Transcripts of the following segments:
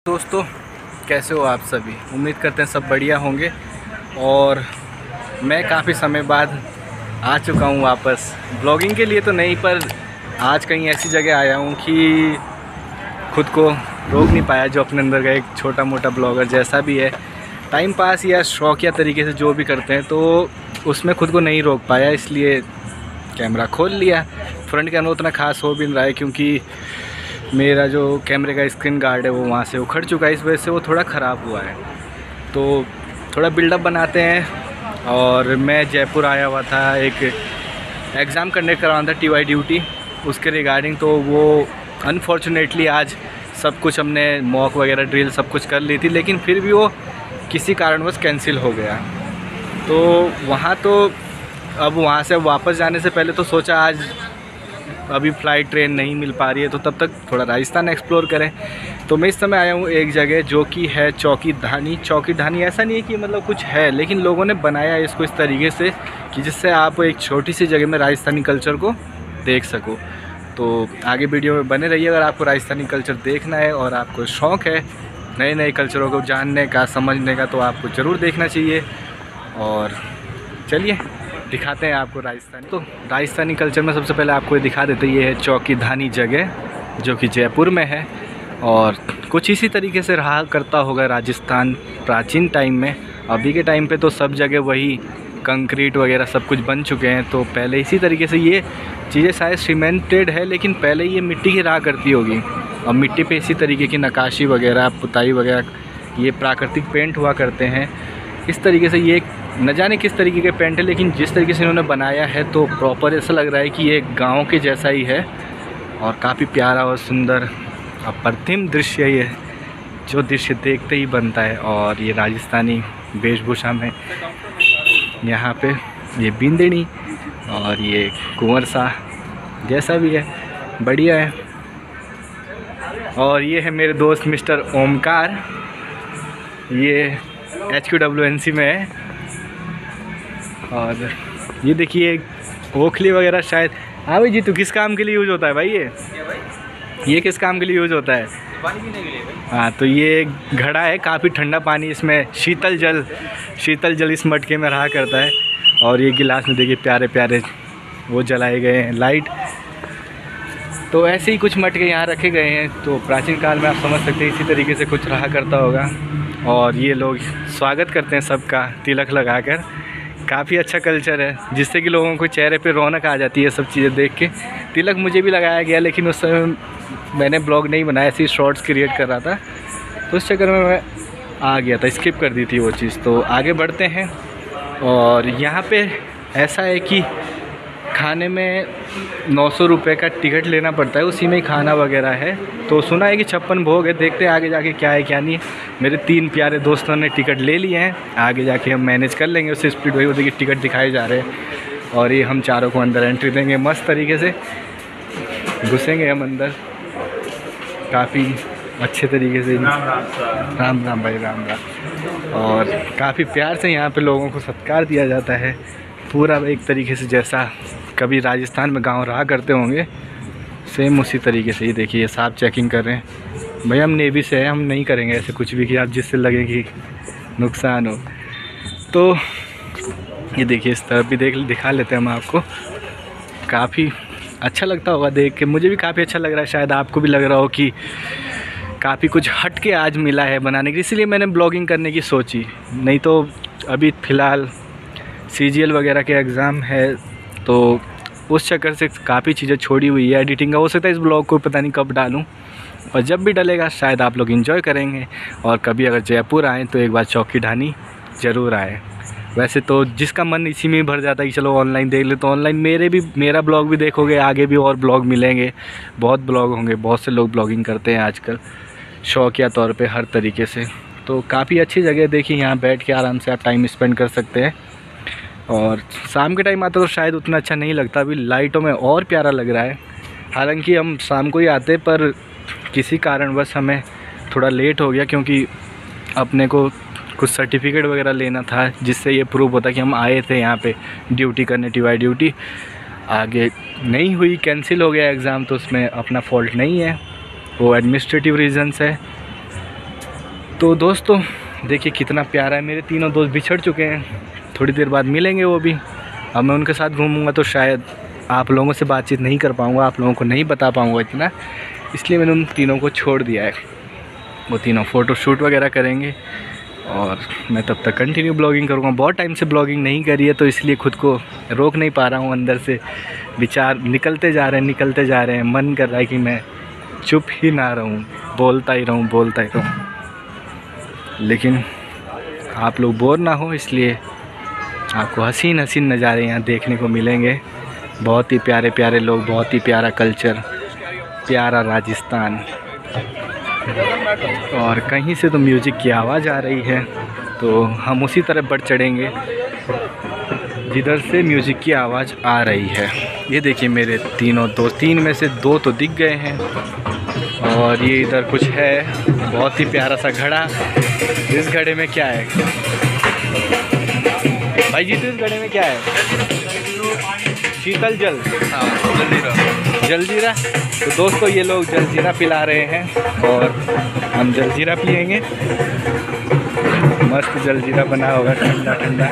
दोस्तों, कैसे हो आप सभी। उम्मीद करते हैं सब बढ़िया होंगे। और मैं काफ़ी समय बाद आ चुका हूँ वापस ब्लॉगिंग के लिए, तो नहीं पर आज कहीं ऐसी जगह आया हूँ कि खुद को रोक नहीं पाया। जो अपने अंदर का एक छोटा मोटा ब्लॉगर जैसा भी है, टाइम पास या शौकिया तरीके से जो भी करते हैं, तो उसमें खुद को नहीं रोक पाया, इसलिए कैमरा खोल लिया। फ्रंट कैमरा उतना खास हो भी नहीं रहा है क्योंकि मेरा जो कैमरे का स्क्रीन गार्ड है वो वहाँ से उखड़ चुका है, इस वजह से वो थोड़ा ख़राब हुआ है। तो थोड़ा बिल्डअप बनाते हैं। और मैं जयपुर आया हुआ था, एक एग्ज़ाम कंडक्ट करवाना था TY ड्यूटी, उसके रिगार्डिंग। तो वो अनफॉर्चुनेटली आज सब कुछ हमने मॉक वगैरह ड्रिल सब कुछ कर ली थी, लेकिन फिर भी वो किसी कारणवश कैंसिल हो गया। तो वहाँ तो अब वहाँ से वापस जाने से पहले तो सोचा आज अभी फ़्लाइट ट्रेन नहीं मिल पा रही है, तो तब तक थोड़ा राजस्थान एक्सप्लोर करें। तो मैं इस समय आया हूँ एक जगह जो कि है चौकीधानी। चौकीधानी ऐसा नहीं है कि मतलब कुछ है, लेकिन लोगों ने बनाया है इसको इस तरीके से कि जिससे आप एक छोटी सी जगह में राजस्थानी कल्चर को देख सको। तो आगे वीडियो में बने रहिए। अगर आपको राजस्थानी कल्चर देखना है और आपको शौक़ है नए नए कल्चरों को जानने का, समझने का, तो आपको ज़रूर देखना चाहिए। और चलिए दिखाते हैं आपको राजस्थानी। तो राजस्थानी कल्चर में सबसे पहले आपको ये दिखा देते हैं, ये है चौकीधानी जगह जो कि जयपुर में है। और कुछ इसी तरीके से रहा करता होगा राजस्थान प्राचीन टाइम में। अभी के टाइम पे तो सब जगह वही कंक्रीट वगैरह सब कुछ बन चुके हैं। तो पहले इसी तरीके से ये चीज़ें शायद सीमेंटेड है, लेकिन पहले ये मिट्टी की रहा करती होगी। और मिट्टी पे इसी तरीके की नक्काशी वगैरह, पुताई वगैरह, ये प्राकृतिक पेंट हुआ करते हैं। इस तरीके से ये न जाने किस तरीके के पेंट है, लेकिन जिस तरीके से इन्होंने बनाया है तो प्रॉपर ऐसा लग रहा है कि ये गांव के जैसा ही है। और काफ़ी प्यारा और सुंदर अप्रतिम दृश्य ये, जो दृश्य देखते ही बनता है। और ये राजस्थानी वेशभूषा में यहाँ पे ये बिंदनी और ये कुंवर सा जैसा भी है, बढ़िया है। और ये है मेरे दोस्त मिस्टर ओमकार, ये HQWNC में है। और ये देखिए ओखली वगैरह शायद। हाँ भाई जी, तो किस काम के लिए यूज़ होता है भाई ये किस काम के लिए यूज़ होता है? पानी पीने के लिए भाई। हाँ, तो ये घड़ा है, काफ़ी ठंडा पानी इसमें, शीतल जल इस मटके में रहा करता है। और ये गिलास में देखिए प्यारे प्यारे वो जलाए गए हैं लाइट। तो ऐसे ही कुछ मटके यहाँ रखे गए हैं। तो प्राचीन काल में आप समझ सकते हैं इसी तरीके से कुछ रहा करता होगा। और ये लोग स्वागत करते हैं सबका तिलक लगाकर। काफ़ी अच्छा कल्चर है, जिससे कि लोगों को चेहरे पे रौनक आ जाती है सब चीज़ें देख के। तिलक मुझे भी लगाया गया, लेकिन उस समय मैंने ब्लॉग नहीं बनाया, ऐसी शॉर्ट्स क्रिएट कर रहा था, तो उस चक्कर में मैं आ गया था, स्किप कर दी थी वो चीज़। तो आगे बढ़ते हैं। और यहाँ पे ऐसा है कि खाने में 900 रुपये का टिकट लेना पड़ता है, उसी में ही खाना वगैरह है। तो सुना है कि 56 भोग है, देखते हैं आगे जाके क्या है क्या नहीं है। मेरे 3 प्यारे दोस्तों ने टिकट ले लिए हैं, आगे जाके हम मैनेज कर लेंगे उससे स्पीड। वही देखिए टिकट दिखाए जा रहे हैं। और ये हम चारों को अंदर एंट्री देंगे, मस्त तरीके से घुसेंगे हम अंदर, काफ़ी अच्छे तरीके से। राम राम भाई, राम राम। और काफ़ी प्यार से यहाँ पे लोगों को सत्कार दिया जाता है, पूरा एक तरीके से जैसा कभी राजस्थान में गांव रहा करते होंगे, सेम उसी तरीके से। ये देखिए ये साहब चेकिंग कर रहे हैं। भाई हम नेवी से हैं, हम नहीं करेंगे ऐसे कुछ भी कि आप जिससे लगे कि नुकसान हो। तो ये देखिए इस तरफ भी दिखा लेते हैं हम आपको। काफ़ी अच्छा लगता होगा देख के, मुझे भी काफ़ी अच्छा लग रहा है, शायद आपको भी लग रहा हो कि काफ़ी कुछ हट के आज मिला है बनाने के, इसीलिए मैंने ब्लॉगिंग करने की सोची। नहीं तो अभी फ़िलहाल CGL वगैरह के एग्ज़ाम है, तो उस चक्कर से काफ़ी चीज़ें छोड़ी हुई है एडिटिंग का। हो सकता है इस ब्लॉग को पता नहीं कब डालूं, और जब भी डलेगा शायद आप लोग एंजॉय करेंगे। और कभी अगर जयपुर आएँ तो एक बार चौकीधानी ज़रूर आए। वैसे तो जिसका मन इसी में ही भर जाता है कि चलो ऑनलाइन देख ले, तो ऑनलाइन मेरा ब्लॉग भी देखोगे, आगे भी और ब्लॉग मिलेंगे, बहुत ब्लॉग होंगे। बहुत से लोग ब्लॉगिंग करते हैं आजकल शौकिया तौर पे हर तरीके से। तो काफ़ी अच्छी जगह देखिए, यहाँ बैठ के आराम से आप टाइम स्पेंड कर सकते हैं। और शाम के टाइम आता तो शायद उतना अच्छा नहीं लगता, अभी लाइटों में और प्यारा लग रहा है। हालांकि हम शाम को ही आते, पर किसी कारणवश हमें थोड़ा लेट हो गया, क्योंकि अपने को कुछ सर्टिफिकेट वगैरह लेना था, जिससे ये प्रूव होता कि हम आए थे यहाँ पे ड्यूटी करने, TY ड्यूटी। आगे नहीं हुई, कैंसिल हो गया एग्ज़ाम, तो उसमें अपना फॉल्ट नहीं है, वो एडमिनिस्ट्रेटिव रीज़न्स है। तो दोस्तों देखिए कितना प्यारा है, मेरे तीनों दोस्त बिछड़ चुके हैं, थोड़ी देर बाद मिलेंगे वो भी। अब मैं उनके साथ घूमूंगा तो शायद आप लोगों से बातचीत नहीं कर पाऊँगा, आप लोगों को नहीं बता पाऊँगा इतना, इसलिए मैंने उन तीनों को छोड़ दिया है। वो तीनों फ़ोटो शूट वगैरह करेंगे और मैं तब तक कंटिन्यू ब्लॉगिंग करूँगा। बहुत टाइम से ब्लॉगिंग नहीं करी है तो इसलिए खुद को रोक नहीं पा रहा हूँ, अंदर से विचार निकलते जा रहे हैं। मन कर रहा है कि मैं चुप ही ना रहूँ, बोलता ही रहूँ, लेकिन आप लोग बोर ना हो, इसलिए आपको हसीन नज़ारे यहाँ देखने को मिलेंगे। बहुत ही प्यारे प्यारे लोग, बहुत ही प्यारा कल्चर, प्यारा राजस्थान। और कहीं से तो म्यूज़िक की आवाज़ आ रही है, तो हम उसी तरफ बढ़ चढ़ेंगे जिधर से म्यूज़िक की आवाज़ आ रही है। ये देखिए मेरे तीनों दोस्त, 3 में से 2 तो दिख गए हैं। और ये इधर कुछ है, बहुत ही प्यारा सा घड़ा। इस घड़े में क्या है भाई जी? तो इस घड़े में क्या है? शीतल जल, हाँ जलजीरा। तो दोस्तों ये लोग जलजीरा पिला रहे हैं और हम जलजीरा पिएंगे। मस्त जलजीरा बना होगा, ठंडा ठंडा।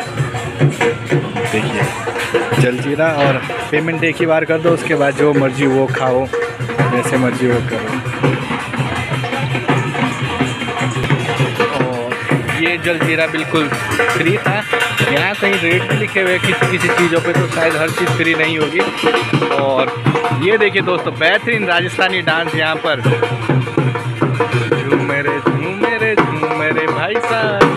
देखिए जलजीरा, और पेमेंट एक ही बार कर दो, उसके बाद जो मर्जी वो खाओ, जैसे मर्जी वो करो। और ये जलजीरा बिल्कुल फ्री था। यहाँ कहीं रेट भी लिखे हुए किसी चीज़ों पे, तो शायद हर चीज़ फ्री नहीं होगी। और ये देखिए दोस्तों बेहतरीन राजस्थानी डांस यहाँ पर। झूम मेरे भाई साहब।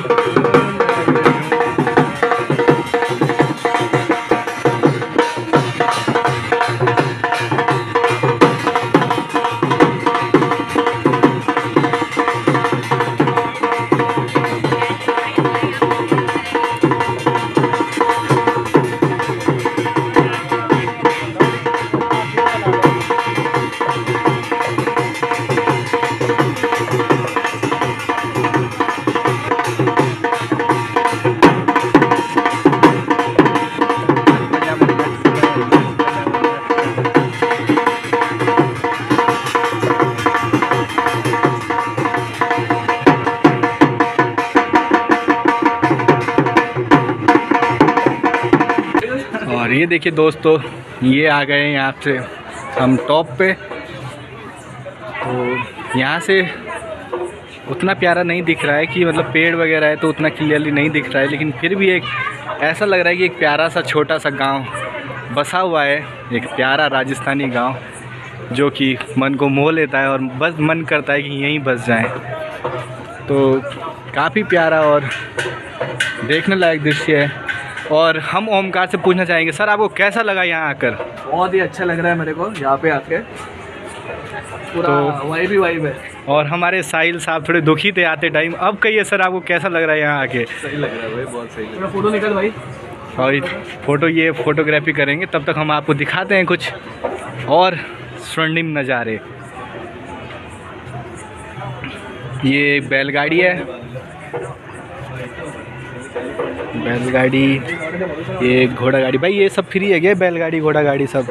और ये देखिए दोस्तों, ये आ गए हैं यहाँ से हम टॉप पे। तो यहाँ से उतना प्यारा नहीं दिख रहा है कि मतलब पेड़ वगैरह है तो उतना क्लियरली नहीं दिख रहा है, लेकिन फिर भी एक ऐसा लग रहा है कि एक प्यारा सा छोटा सा गांव बसा हुआ है, एक प्यारा राजस्थानी गांव जो कि मन को मोह लेता है और बस मन करता है कि यहीं बस जाएं। तो काफ़ी प्यारा और देखने लायक दृश्य है। और हम ओमकार से पूछना चाहेंगे, सर आपको कैसा लगा यहाँ आकर? बहुत ही अच्छा लग रहा है मेरे को यहाँ पे आके, पूरा तो वाइब ही वाइब है। और हमारे साहिल साहब थोड़े दुखी थे आते टाइम, अब कहिए सर आपको कैसा लग रहा है यहाँ आके? सही लग रहा है भाई, बहुत सही लग रहा है। फोटो निकल भाई। और ये फोटोग्राफी करेंगे, तब तक हम आपको दिखाते हैं कुछ और स्वर्णिम नज़ारे। ये बैलगाड़ी है, बैलगाड़ी, ये घोड़ा गाड़ी। भाई ये सब फ्री है क्या, बैलगाड़ी घोड़ा गाड़ी सब?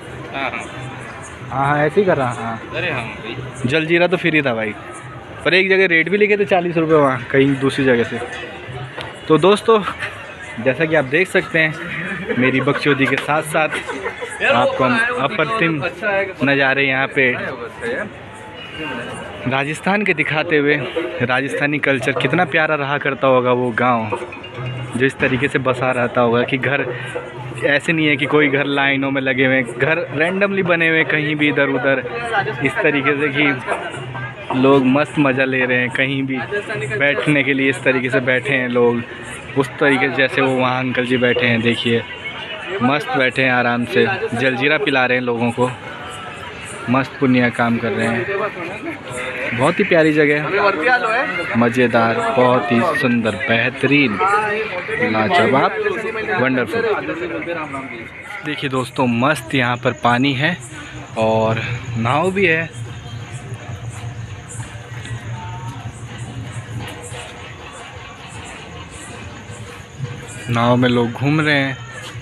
हाँ ऐसे ही कर रहा। हाँ अरे हाँ भाई, जलजीरा तो फ्री था भाई, पर एक जगह रेट भी लिखे थे 40 रुपये, वहाँ कहीं दूसरी जगह से। तो दोस्तों जैसा कि आप देख सकते हैं, मेरी बकचोदी के साथ साथ आपको हम अप्रतिम नज़ारे यहाँ पे राजस्थान के दिखाते हुए, राजस्थानी कल्चर कितना प्यारा रहा करता होगा वो गांव, जो इस तरीके से बसा रहता होगा कि घर ऐसे नहीं है कि कोई घर लाइनों में लगे हुए, घर रैंडमली बने हुए कहीं भी इधर उधर, इस तरीके से कि लोग मस्त मज़ा ले रहे हैं। कहीं भी बैठने के लिए इस तरीके से बैठे हैं लोग, उस तरीके से जैसे वो वहाँ अंकल जी बैठे हैं, देखिए मस्त बैठे हैं आराम से, जलजीरा पिला रहे हैं लोगों को, मस्त पुण्य काम कर रहे हैं। बहुत ही प्यारी जगह है, मज़ेदार, बहुत ही सुंदर, बेहतरीन, लाजवाब, वंडरफुल। देखिए दोस्तों मस्त यहाँ पर पानी है और नाव भी है। नाव में लोग घूम रहे हैं।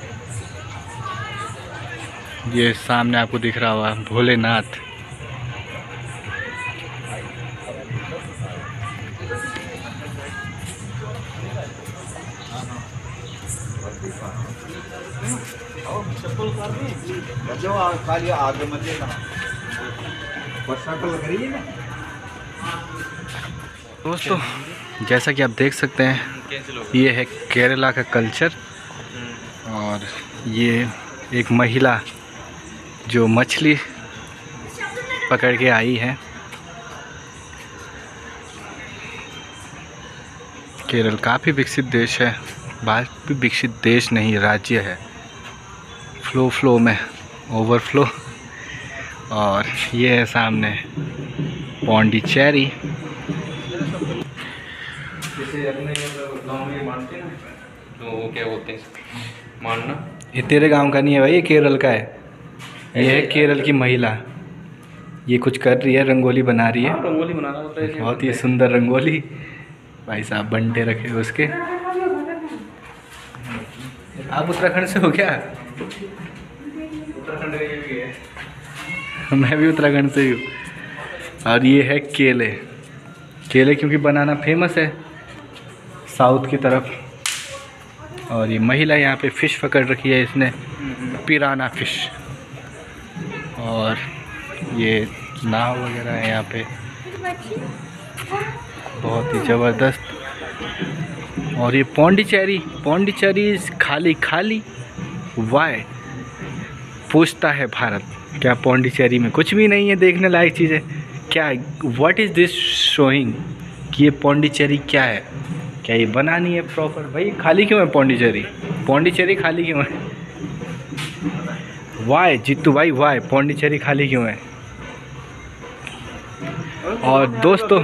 ये सामने आपको दिख रहा होगा भोलेनाथ। दोस्तों जैसा कि आप देख सकते हैं ये है केरला का कल्चर। और ये एक महिला जो मछली पकड़ के आई है। केरल काफ़ी विकसित देश है, बहुत भी विकसित देश नहीं राज्य है, फ्लो में ओवरफ्लो। और ये है सामने पौंडीचेरी। जैसे अपने गाँव में मानते हैं तो वो क्या बोलते हैं मानना। ये तेरे गांव का नहीं है भाई, ये केरल का है। ये है केरल की महिला, ये कुछ कर रही है, रंगोली बना रही है। रंगोली बनाना होता है, बहुत ही सुंदर रंगोली। भाई साहब बंटे रखे हुए उसके। आप उत्तराखंड से हो क्या? उत्तराखंड का ये भी है। मैं भी उत्तराखंड से ही हूँ। और ये है केले, केले क्योंकि बनाना फेमस है साउथ की तरफ। और ये महिला यहाँ पे फ़िश पकड़ रखी है इसने, पिराना फ़िश। और ये नाव वगैरह है यहाँ पे, बहुत ही ज़बरदस्त। और ये पौंडीचेरी खाली वाई पूछता है भारत, क्या पौंडीचेरी में कुछ भी नहीं है देखने लायक चीज़ें? क्या व्हाट इज़ दिस शोइंग कि ये पौंडीचेरी क्या है? क्या ये बना नहीं है प्रॉपर? भाई खाली क्यों है पौंडीचेरी खाली क्यों है? वाई जीतू भाई, वाई पौंडीचेरी खाली क्यों है? और दोस्तों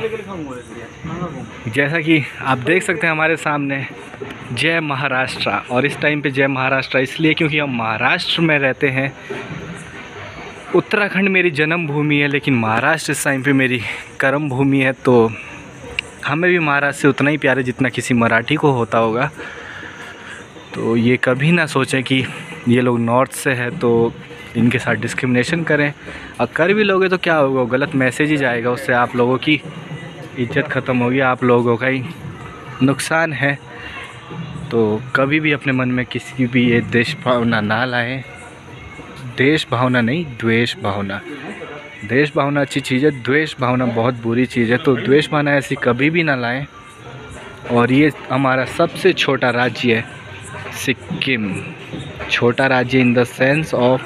जैसा कि आप देख सकते हैं हमारे सामने जय महाराष्ट्र। और इस टाइम पे जय महाराष्ट्र इसलिए क्योंकि हम महाराष्ट्र में रहते हैं। उत्तराखंड मेरी जन्मभूमि है, लेकिन महाराष्ट्र इस टाइम पे मेरी कर्म भूमि है। तो हमें भी महाराष्ट्र से उतना ही प्यार है जितना किसी मराठी को होता होगा। तो ये कभी ना सोचें कि ये लोग नॉर्थ से है तो इनके साथ डिस्क्रिमिनेशन करें। और कर भी लोगे तो क्या होगा, गलत मैसेज ही जाएगा, उससे आप लोगों की इज्जत ख़त्म होगी, आप लोगों का ही नुकसान है। तो कभी भी अपने मन में किसी भी ये देश भावना ना लाएं। देश भावना नहीं, द्वेष भावना। देश भावना अच्छी चीज़ है, द्वेष भावना बहुत बुरी चीज़ है। तो द्वेष भावना ऐसी कभी भी ना लाएं। और ये हमारा सबसे छोटा राज्य है सिक्किम, छोटा राज्य in the sense of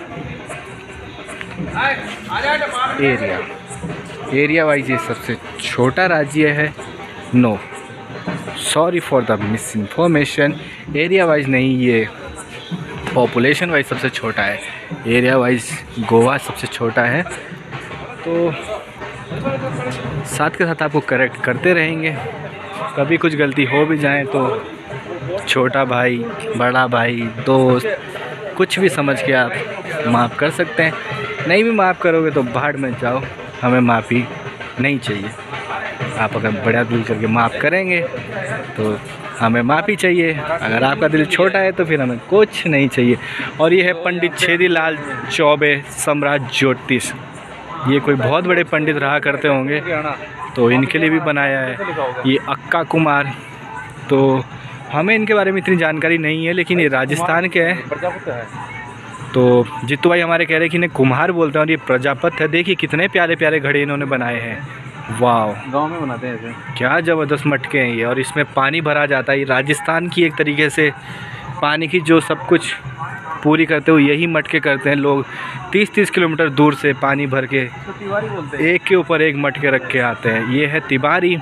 area wise ये सबसे छोटा राज्य है। No, sorry for the misinformation, area wise नहीं, ये पॉपुलेशन वाइज सबसे छोटा है। एरिया वाइज गोवा सबसे छोटा है। तो साथ के साथ आपको करेक्ट करते रहेंगे। कभी कुछ गलती हो भी जाए तो छोटा भाई, बड़ा भाई, दोस्त, कुछ भी समझ के आप माफ़ कर सकते हैं। नहीं भी माफ़ करोगे तो भाड़ में जाओ, हमें माफ़ी नहीं चाहिए। आप अगर बड़ा दिल करके माफ़ करेंगे तो हमें माफ़ी चाहिए। अगर आपका दिल छोटा है तो फिर हमें कुछ नहीं चाहिए। और ये है पंडित छेदीलाल चौबे सम्राट ज्योतिष। ये कोई बहुत बड़े पंडित रहा करते होंगे, तो इनके लिए भी बनाया है। ये अक्का कुमार, तो हमें इनके बारे में इतनी जानकारी नहीं है, लेकिन ये राजस्थान के हैं। तो जितू भाई हमारे कह रहे हैं कि इन्हें कुम्हार बोलते हैं और ये प्रजापत है। देखिए कितने प्यारे प्यारे घड़े इन्होंने बनाए हैं। वाह, गांव में बनाते हैं ऐसे। क्या ज़बरदस्त मटके हैं ये। और इसमें पानी भरा जाता है। ये राजस्थान की एक तरीके से पानी की जो सब कुछ पूरी करते हुए यही मटके करते हैं लोग। 30-30 किलोमीटर दूर से पानी भर के तिवारी बोलते हैं, एक के ऊपर एक मटके रख के आते हैं। ये है तिवारी।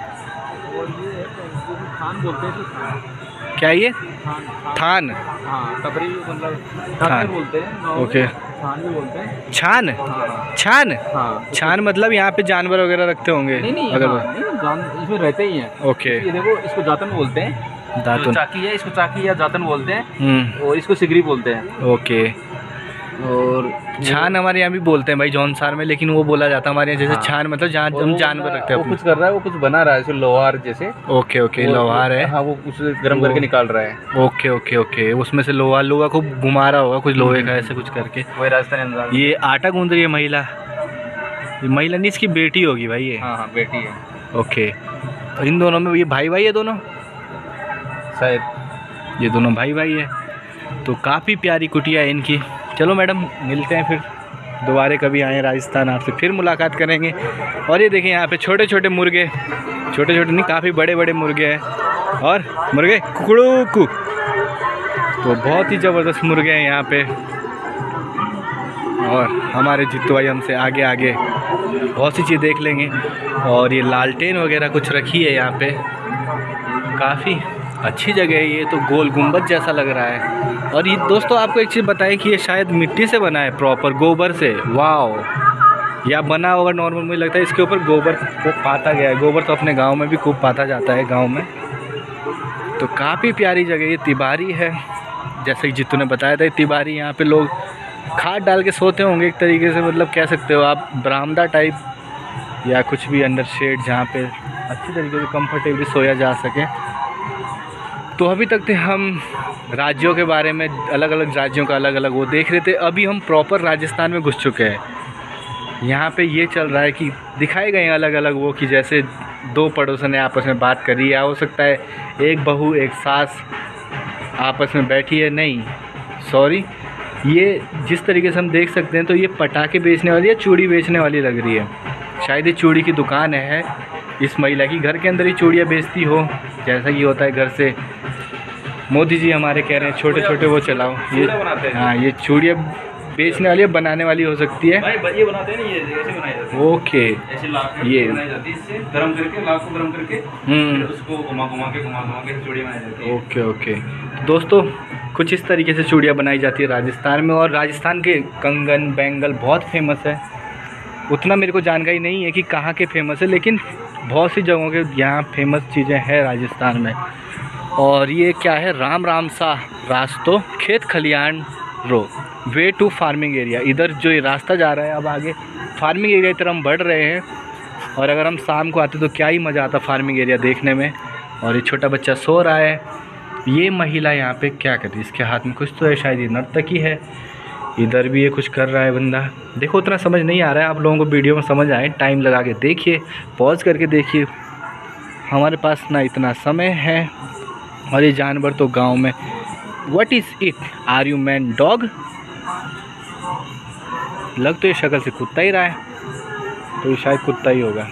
थान बोलते हैं। क्या ये थान? हाँ, तबरी मतलब थान थान बोलते हैं। ओके, थान भी बोलते हैं। छान हाँ छान हाँ। छान मतलब यहाँ पे जानवर वगैरह रखते होंगे। नहीं, अगर नहीं, इसमें रहते ही हैं। ओके, ये देखो, इसको जातन बोलते हैं। दातुन, चाकी है, इसको चाकी या जातन बोलते हैं। और इसको सिगरी बोलते हैं। ओके। और छान हमारे यहाँ भी बोलते हैं भाई जौनसार में, लेकिन वो बोला जाता है हमारे यहाँ जैसे हाँ। छान मतलब जहाँ हम जानवर रखते हैं वो अपने। कुछ कर रहा है, वो कुछ बना रहा है इसको लोहार जैसे। ओके ओके, लोहार है। हाँ, वो कुछ गर्म करके निकाल रहा है। ओके ओके ओके, उसमें से लोहा खूब घुमा रहा होगा कुछ लोहे का ऐसे कुछ करके। वही राजस्थान। ये आटा गूंद रही है महिला। ये महिला नहीं, इसकी बेटी होगी भाई ये। हाँ हाँ, बेटी है। ओके। तो इन दोनों में ये भाई भाई है दोनों, शायद ये दोनों भाई भाई है। तो काफ़ी प्यारी कुटिया है इनकी। चलो मैडम मिलते हैं फिर दोबारा कभी आए राजस्थान, आपसे फिर मुलाकात करेंगे। और ये देखिए यहाँ पे छोटे छोटे मुर्गे, छोटे छोटे नहीं काफ़ी बड़े बड़े मुर्गे हैं, और मुर्गे कुकड़ू, तो बहुत ही ज़बरदस्त मुर्गे हैं यहाँ पे। और हमारे जित्तू भाई हमसे आगे आगे बहुत सी चीज़ देख लेंगे। और ये लालटेन वगैरह कुछ रखी है यहाँ पे, काफ़ी अच्छी जगह है। ये तो गोल गुंबद जैसा लग रहा है। और ये दोस्तों आपको एक चीज़ बताएं कि ये शायद मिट्टी से बना है, प्रॉपर गोबर से। वाह, या बना होगा नॉर्मल, मुझे लगता है इसके ऊपर गोबर को पाता गया है। गोबर तो अपने गांव में भी खूब पाता जाता है गांव में। तो काफ़ी प्यारी जगह ये तिबारी है, जैसे कि जित्तू ने बताया था। तिबारी यहाँ पे लोग खाद डाल के सोते होंगे एक तरीके से, मतलब कह सकते हो आप बरामदा टाइप या कुछ भी अंडर शेड, जहाँ पे अच्छी तरीके से कंफर्टेबली सोया जा सके। तो अभी तक थे हम राज्यों के बारे में, अलग अलग राज्यों का अलग अलग वो देख रहे थे। अभी हम प्रॉपर राजस्थान में घुस चुके हैं। यहाँ पे ये चल रहा है कि दिखाए गए हैं अलग अलग वो, कि जैसे दो पड़ोसन ने आपस में बात करी, या हो सकता है एक बहू एक सास आपस में बैठी है। नहीं सॉरी, ये जिस तरीके से हम देख सकते हैं तो ये पटाखे बेचने वाली या चूड़ी बेचने वाली लग रही है। शायद ये चूड़ी की दुकान है इस महिला की, घर के अंदर ही चूड़ियाँ बेचती हो, जैसा कि होता है घर से। मोदी जी हमारे कह रहे हैं छोटे छोटे वो चलाओ, ये हाँ ये चूड़ियाँ बेचने वाली या बनाने वाली हो सकती है। भाई ये बनाते हैं ना, ये ऐसे बनाई जाती है। ओके, ऐसे लाख ये बनाई जाती है, इससे गरम करके लाख को गरम करके फिर उसको घुमा घुमा के चूड़ी बनाई जाती है। Okay okay. तो दोस्तों कुछ इस तरीके से चूड़ियाँ बनाई जाती है राजस्थान में। और राजस्थान के कंगन बैंगल बहुत फेमस है। उतना मेरे को जानकारी नहीं है कि कहाँ के फेमस है, लेकिन बहुत सी जगहों के यहाँ फेमस चीज़ें हैं राजस्थान में। और ये क्या है, राम सा रास्तों खेत खलियान row way to farming area. इधर जो ये रास्ता जा रहा है, अब आगे फार्मिंग एरिया की तरफ हम बढ़ रहे हैं। और अगर हम शाम को आते तो क्या ही मज़ा आता फार्मिंग एरिया देखने में। और ये छोटा बच्चा सो रहा है। ये महिला यहाँ पे क्या कर रही है, इसके हाथ में कुछ तो है, शायद ये नर्तकी है। इधर भी ये कुछ कर रहा है बंदा। देखो उतना समझ नहीं आ रहा है, आप लोगों को वीडियो में समझ आए, टाइम लगा के देखिए, पॉज करके देखिए। हमारे पास ना इतना समय है। और ये जानवर तो गांव में, what is it, are you man dog, लग तो ये शक्ल से कुत्ता ही रहा है, तो ये शायद कुत्ता ही होगा।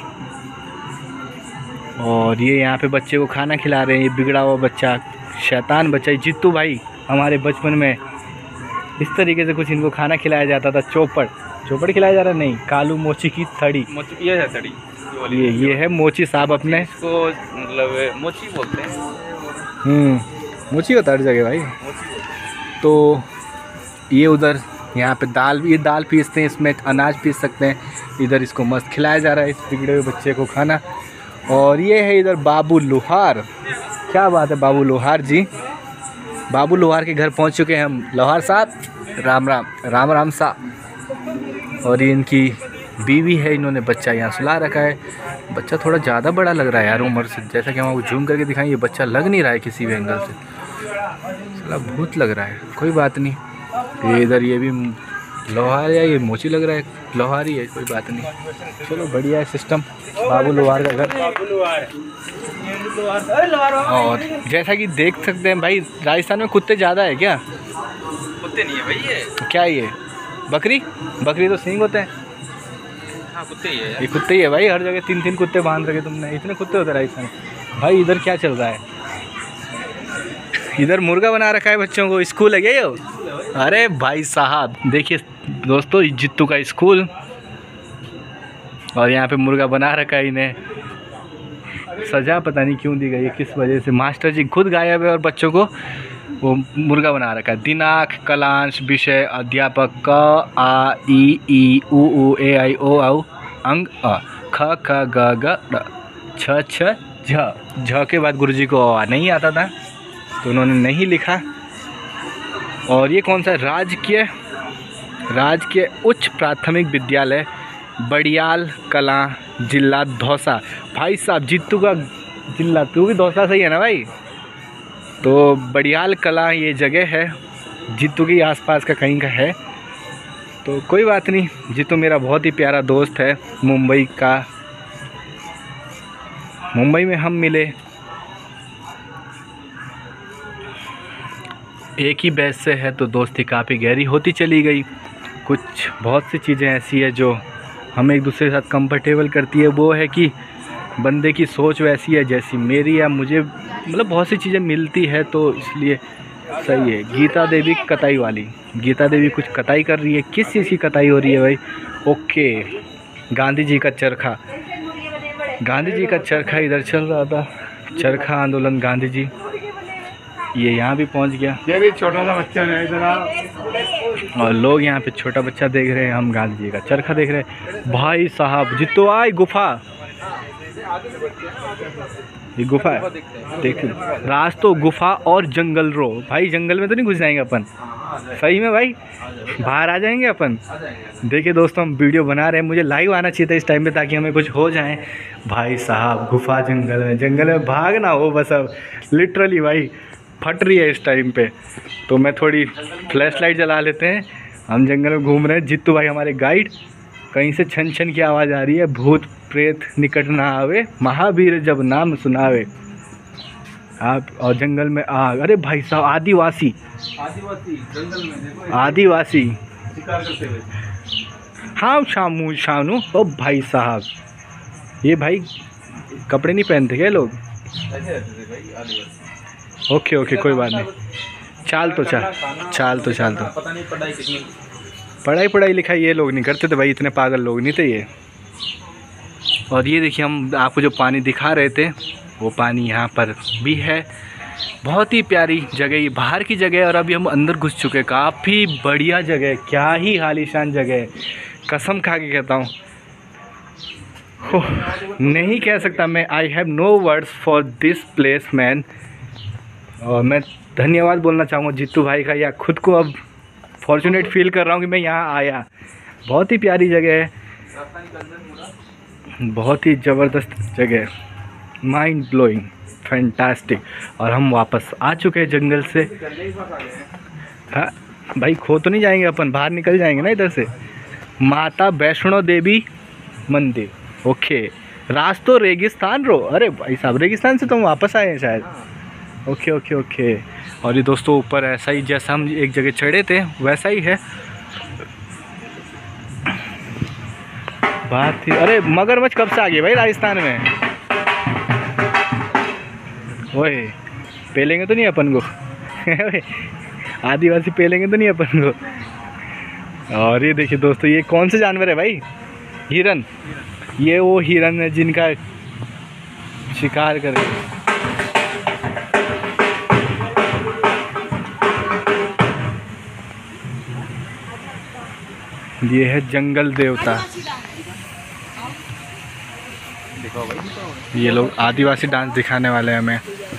और ये यहाँ पे बच्चे को खाना खिला रहे हैं। ये बिगड़ा हुआ बच्चा, शैतान बच्चा। जित्तू भाई हमारे बचपन में इस तरीके से कुछ इनको खाना खिलाया जाता था। चौपड़ खिलाया जा रहा, नहीं कालू मोची की थड़ी, ये है थड़ी, ये है मोची साहब अपने, इसको मतलब मोची बोलते हैं। मोची होता है हर जगह भाई। तो ये उधर यहाँ पे दाल, ये दाल पीसते हैं, इसमें अनाज पीस सकते हैं। इधर इसको मस्त खिलाया जा रहा है इस बिगड़े हुए बच्चे को खाना। और ये है इधर बाबू लोहार। क्या बात है बाबू लोहार जी, बाबू लोहार के घर पहुँच चुके हैं हम। लोहार साहब राम राम, राम राम साहब। और ये इनकी बीवी है, इन्होंने बच्चा यहाँ सुला रखा है। बच्चा थोड़ा ज़्यादा बड़ा लग रहा है यार उम्र से, जैसा कि हम आपको जूम करके दिखाएं, ये बच्चा लग नहीं रहा है किसी भी एंगल से, थोड़ा भूत लग रहा है। कोई बात नहीं, ये इधर ये भी लोहार या ये मोची लग रहा है, लोहार ही है, कोई बात नहीं। चलो बढ़िया है सिस्टम, बाबू लोहार का घर। और जैसा कि देख सकते हैं भाई, राजस्थान में कुत्ते ज़्यादा है क्या? कुत्ते नहीं है भाई, ये तो क्या ये बकरी तो सींग होते हैं। हाँ कुत्ते ही है, ये कुत्ते ही है भाई, हर जगह 3 कुत्ते बांध रखे तुमने, इतने कुत्ते होते राजस्थान भाई। इधर क्या चल रहा है, इधर मुर्गा बना रखा है बच्चों को, स्कूल है क्या ये? अरे भाई साहब देखिए दोस्तों, जित्तू का स्कूल, और यहाँ पे मुर्गा बना रखा है इन्हें। सजा पता नहीं क्यों दी गई है, किस वजह से। मास्टर जी खुद गायब है और बच्चों को वो मुर्गा बना रखा है। दिनांक, कलांश, विषय, अध्यापक, क आ ई उ ए आई ओ औ, अंग अ, ख ख ग घ ड़, छ छ झ के बाद गुरुजी को अ नहीं आता था तो उन्होंने नहीं लिखा। और ये कौन सा, राजकीय उच्च प्राथमिक विद्यालय बड़ियाल कलां, जिला दौसा। भाई साहब जित्तू का जिला, तू भी दौसा सही है ना भाई? तो बड़ियाल कलां ये जगह है, जित्तू के आसपास का कहीं का है। तो कोई बात नहीं, जित्तू मेरा बहुत ही प्यारा दोस्त है मुंबई का। मुंबई में हम मिले, एक ही बैच से है तो दोस्ती काफ़ी गहरी होती चली गई। कुछ बहुत सी चीज़ें ऐसी है जो हमें एक दूसरे के साथ कंफर्टेबल करती है। वो है कि बंदे की सोच वैसी है जैसी मेरी या मुझे, मतलब बहुत सी चीज़ें मिलती है तो इसलिए सही है। गीता देवी कताई वाली, गीता देवी कुछ कताई कर रही है। किस चीज़ की कताई हो रही है भाई? ओके, गांधी जी का चरखा, गांधी जी का चरखा इधर चल रहा था, चरखा आंदोलन गांधी जी। ये यहाँ भी पहुँच गया। ये भी छोटा सा बच्चा है इधर, और लोग यहाँ पे छोटा बच्चा देख रहे हैं, हम गांधी जी का चरखा देख रहे हैं। भाई साहब जितो आई गुफा, ये गुफा है देख, रास्तों गुफा और जंगल रो। भाई जंगल में तो नहीं घुस जाएंगे अपन? सही में भाई बाहर आ जाएंगे अपन। देखिए दोस्तों हम वीडियो बना रहे हैं, मुझे लाइव आना चाहिए था इस टाइम पे ताकि हमें कुछ हो जाए। भाई साहब गुफा जंगल में भागना हो बस। अब लिटरली भाई फट रही है इस टाइम पे, तो मैं थोड़ी फ्लैश लाइट जला लेते हैं। हम जंगल में घूम रहे हैं, जित्तू भाई हमारे गाइड। कहीं से छन छन की आवाज़ आ रही है, भूत प्रेत निकट ना आवे, महावीर जब नाम सुनावे। आप और जंगल में आग, अरे भाई साहब आदिवासी जंगल में देखो आदिवासी, शिकार करते हुए। हाँ शामू शानू। ओ भाई साहब ये भाई कपड़े नहीं पहनते क्या लोग? ऐसे रहते थे भाई आदिवासी। ओके ओके कोई बात नहीं, चाल तो पता नहीं पढ़ाई कितनी, पढ़ाई लिखाई ये लोग नहीं करते थे भाई, इतने पागल लोग नहीं थे ये। और ये देखिए हम आपको जो पानी दिखा रहे थे वो पानी यहाँ पर भी है। बहुत ही प्यारी जगह, ये बाहर की जगह है और अभी हम अंदर घुस चुके हैं। काफ़ी बढ़िया जगह है, क्या ही आलीशान जगह है, कसम खा के कहता हूँ। नहीं कह सकता मैं, I have no words for this place man. और मैं धन्यवाद बोलना चाहूँगा जित्तू भाई का, या खुद को अब फॉर्चुनेट फील कर रहा हूँ कि मैं यहाँ आया। बहुत ही प्यारी जगह है, बहुत ही ज़बरदस्त जगह, माइंड ब्लोइंग, फैंटास्टिक। और हम वापस आ चुके हैं जंगल से। हाँ भाई खो तो नहीं जाएंगे अपन, बाहर निकल जाएंगे ना इधर से। माता वैष्णो देवी मंदिर, ओके। रास्तों रेगिस्तान रो, अरे भाई साहब रेगिस्तान से तो हम वापस आए हैं शायद। Okay okay okay. और ये दोस्तों ऊपर ऐसा ही जैसा हम एक जगह चढ़े थे वैसा ही है। बात थी, अरे मगरमच्छ कब से आ गए भाई राजस्थान में? ओए पेलेंगे तो नहीं अपन को? आदिवासी पेलेंगे तो नहीं अपन को? और ये देखिए दोस्तों ये कौन से जानवर है भाई? हिरन। ये वो हिरन है जिनका शिकार करें। ये है जंगल देवता। ये लोग आदिवासी डांस दिखाने वाले हैं हमें।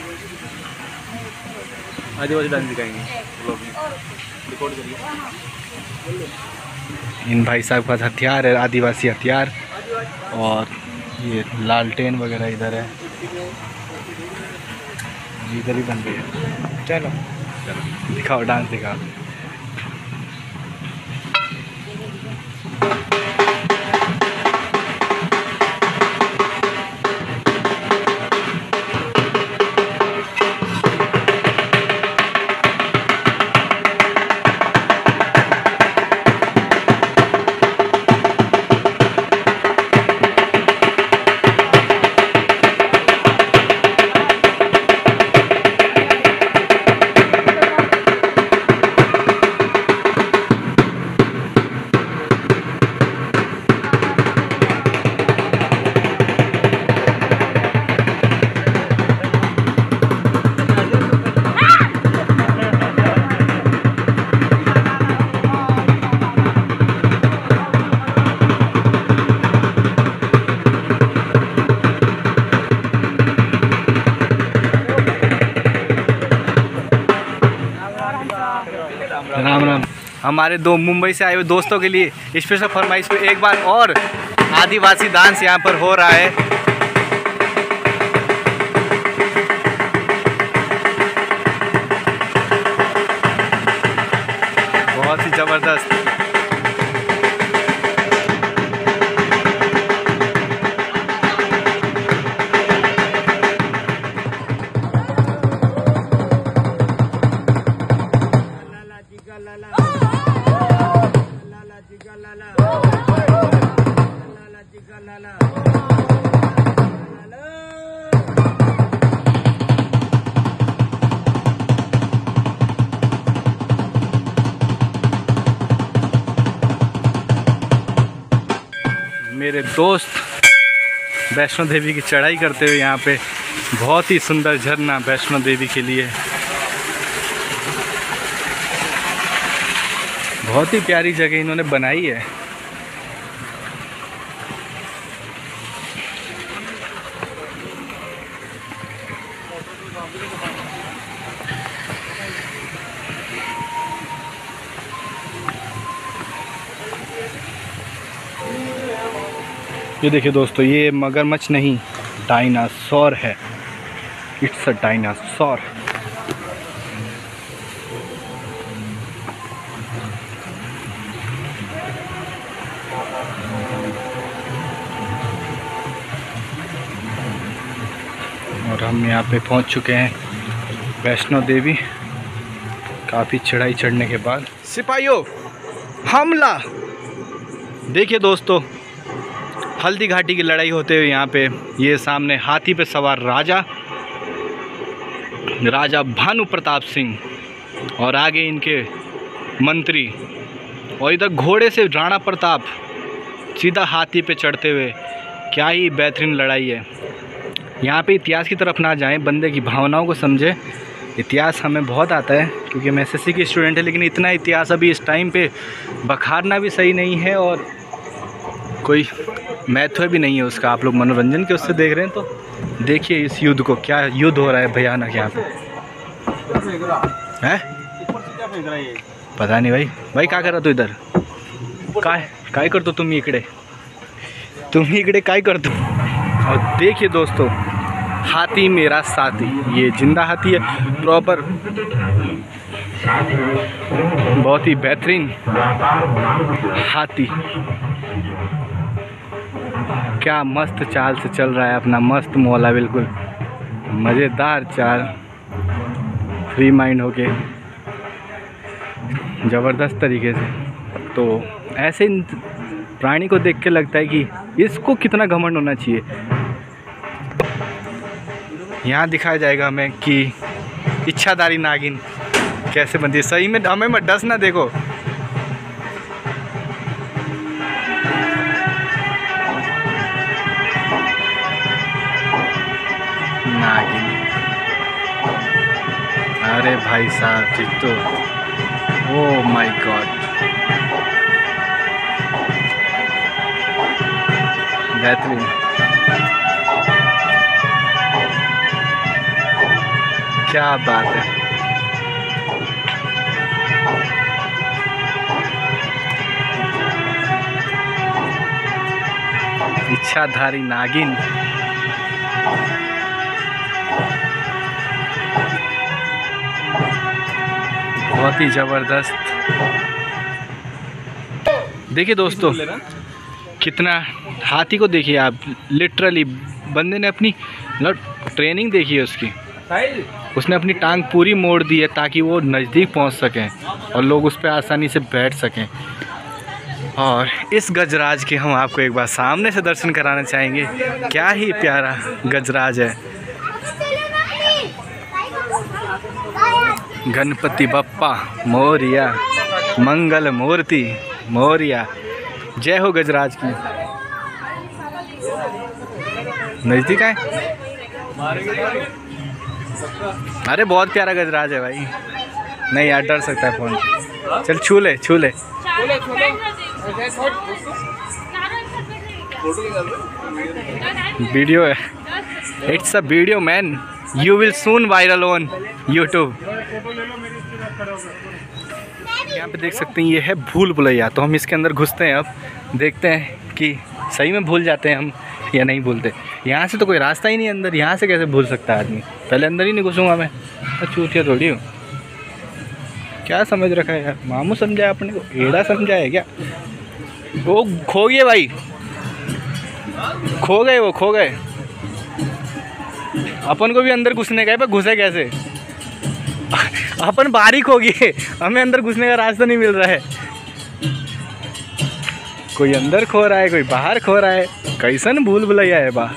आदिवासी डांस दिखाएंगे, रिकॉर्ड करिए। इन भाई साहब का हथियार है आदिवासी हथियार। और ये लालटेन वगैरह इधर है, इधर ही बन रही है। चलो दिखाओ डांस दिखाओ। राम राम। हमारे दो मुंबई से आए हुए दोस्तों के लिए स्पेशल फरमाइश पे एक बार और आदिवासी डांस यहाँ पर हो रहा है। बहुत ही ज़बरदस्त। दोस्त वैष्णो देवी की चढ़ाई करते हुए यहाँ पे। बहुत ही सुंदर झरना वैष्णो देवी के लिए, बहुत ही प्यारी जगह इन्होंने बनाई है। ये देखिए दोस्तों, ये मगरमच्छ नहीं डायनासोर है। It's a dinosaur. और हम यहाँ पे पहुँच चुके हैं वैष्णो देवी। काफ़ी चढ़ाई चढ़ने के बाद सिपाहियों हमला। देखिए दोस्तों, हल्दी घाटी की लड़ाई होते हुए यहाँ पे ये सामने हाथी पे सवार राजा भानु प्रताप सिंह और आगे इनके मंत्री, और इधर घोड़े से राणा प्रताप सीधा हाथी पे चढ़ते हुए। क्या ही बेहतरीन लड़ाई है। यहाँ पे इतिहास की तरफ ना जाएं, बंदे की भावनाओं को समझे। इतिहास हमें बहुत आता है क्योंकि मैं एसएससी की स्टूडेंट है, लेकिन इतना इतिहास अभी इस टाइम पे बखारना भी सही नहीं है और कोई महत्व भी नहीं है उसका। आप लोग मनोरंजन के उससे देख रहे हैं तो देखिए इस युद्ध को, क्या युद्ध हो रहा है भयानक यहाँ पे है। पता नहीं भाई क्या कर रहा तू इधर? काय करतो तुम्ही इकडे काय करतो? और देखिए दोस्तों, हाथी मेरा साथी, ये जिंदा हाथी है प्रॉपर, बहुत ही बेहतरीन हाथी। क्या मस्त चाल से चल रहा है अपना, मस्त मौला, बिल्कुल मज़ेदार चाल, फ्री माइंड होके ज़बरदस्त तरीके से। तो ऐसे प्राणी को देख के लगता है कि इसको कितना घमंड होना चाहिए। यहाँ दिखाया जाएगा हमें कि इच्छाधारी नागिन कैसे बनती है। सही में हमें मत डस ना, देखो नागिन। अरे भाई साहब चित्तो, ओह माय गॉड, बेहतरीन। क्या बात है। इच्छाधारी नागिन। बहुत ही ज़बरदस्त। देखिए दोस्तों, कितना हाथी को देखिए आप, लिटरली बंदे ने अपनी ट्रेनिंग देखिए उसकी। उसने अपनी टांग पूरी मोड़ दी है ताकि वो नज़दीक पहुंच सकें और लोग उस पर आसानी से बैठ सकें। और इस गजराज के हम आपको एक बार सामने से दर्शन कराना चाहेंगे। क्या ही प्यारा गजराज है। गणपति बप्पा मोरिया, मंगल मूर्ति मोरिया, जय हो गजराज की। नज़दीक आए। अरे बहुत प्यारा गजराज है भाई। नहीं यार, डर सकता है फोन। चल छू ले। वीडियो है, it's a video man, you will soon viral on YouTube. यहाँ पे देख सकते हैं ये है भूल भुलैया। तो हम इसके अंदर घुसते हैं, अब देखते हैं कि सही में भूल जाते हैं हम या नहीं भूलते। यहाँ से तो कोई रास्ता ही नहीं अंदर, यहाँ से कैसे भूल सकता है आदमी? पहले अंदर ही नहीं घुसूँगा मैं, चूतिया थोड़ी हूँ। क्या समझ रखा है यार, मामू समझा है अपने को, एड़ा समझा है क्या? वो खो गए भाई, खो गए। अपन को भी अंदर घुसने का है, पर घुसे कैसे? अपन बाहर ही खो गए, हमें अंदर घुसने का रास्ता नहीं मिल रहा है। कोई अंदर खो रहा है, कोई बाहर खो रहा है। कैसन भूल भुलैया है बा,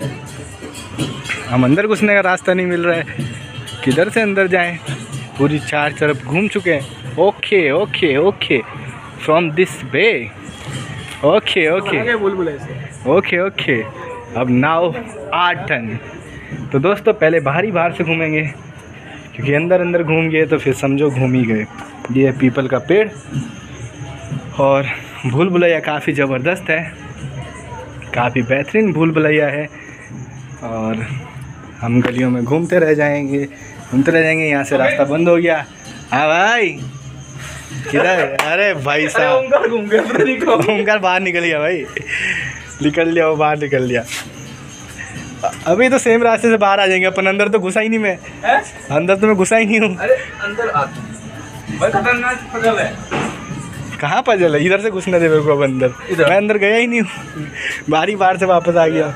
हम अंदर घुसने का रास्ता नहीं मिल रहा है। किधर से अंदर जाएं? पूरी चार तरफ घूम चुके हैं। Okay from this way. Okay भूल भुलैया से ओके ओके। अब नाव 8 टन। तो दोस्तों पहले बाहर से घूमेंगे, क्योंकि अंदर घूम गए तो फिर समझो घूम ही गए। ये है पीपल का पेड़ और भूल भुलैया काफ़ी ज़बरदस्त है, काफ़ी बेहतरीन भूल भुलैया है। और हम गलियों में घूमते रह जाएंगे। यहाँ से रास्ता बंद हो गया। हाँ भाई किधर? अरे भाई साहब ओंकार बाहर निकल गया भाई, वो बाहर निकल लिया। अभी तो सेम रास्ते से बाहर आ जाएंगे अपन। अंदर तो घुसा ही नहीं मैं, अंदर तो मैं घुसा ही नहीं हूँ। अरे अंदर कहाँ पजल है? इधर से घुसने दे मेरे को। अब अंदर मैं अंदर गया ही नहीं हूँ, बाहर से वापस आ गया।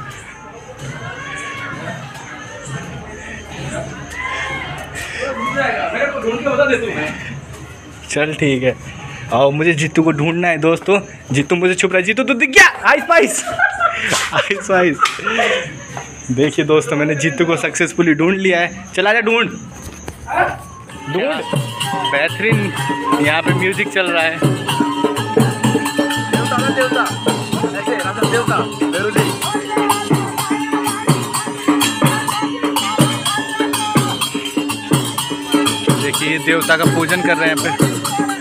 चल ठीक है। और मुझे जीतू को ढूंढना है दोस्तों। जीतू मुझे छुप रहा है। जीतू तो दिख गया। Ice pice. देखिए दोस्तों मैंने जीतू को सक्सेसफुली ढूंढ लिया है। चला जा ढूंढ। बेहतरीन यहाँ पे म्यूजिक चल रहा है। देखिए देवता का पूजन कर रहे हैं यहाँ पे।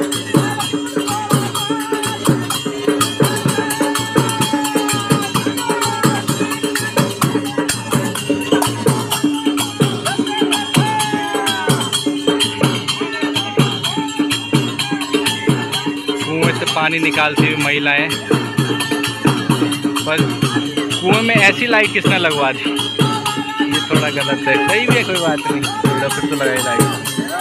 पानी निकालती हुई महिलाएं। पर कुएं में ऐसी लाइट किसने लगवा दी? ये थोड़ा गलत है। सही भी है, कोई बात नहीं, थोड़ा फिर तो लगाई लाइट।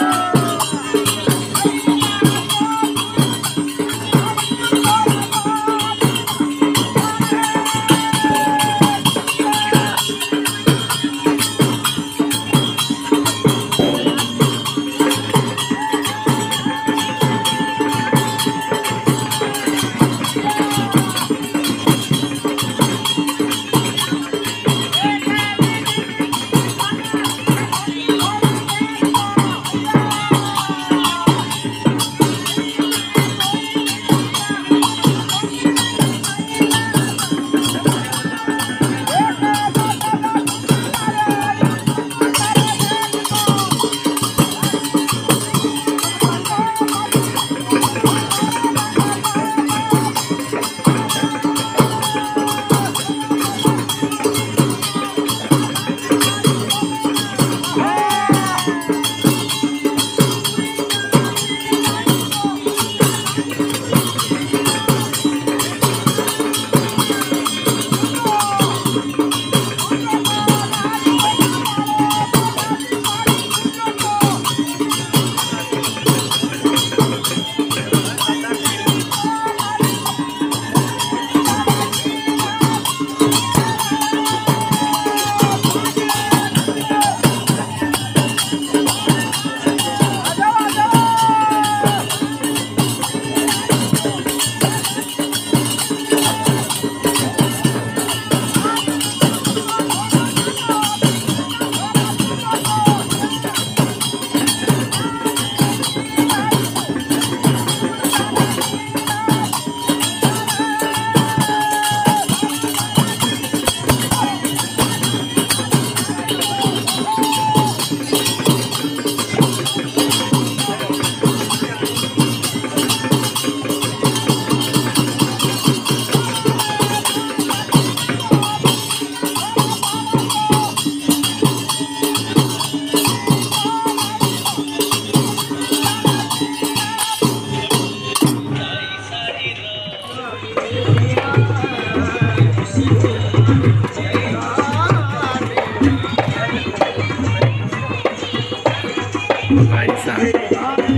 भाई साहब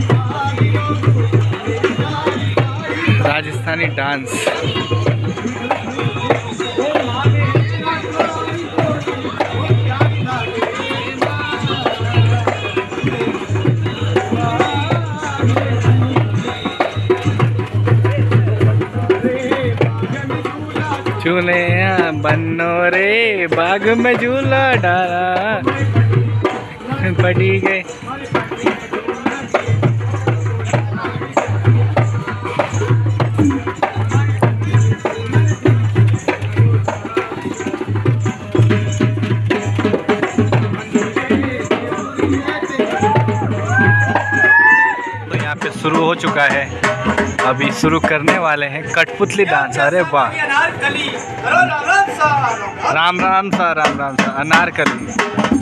राजस्थानी डांस। झूले बनो रे बाग में झूला डाला पड़ी गए। शुरू हो चुका है, अभी शुरू करने वाले हैं कठपुतली डांस। अरे वाह, राम राम सा, राम राम सा, अनारकली।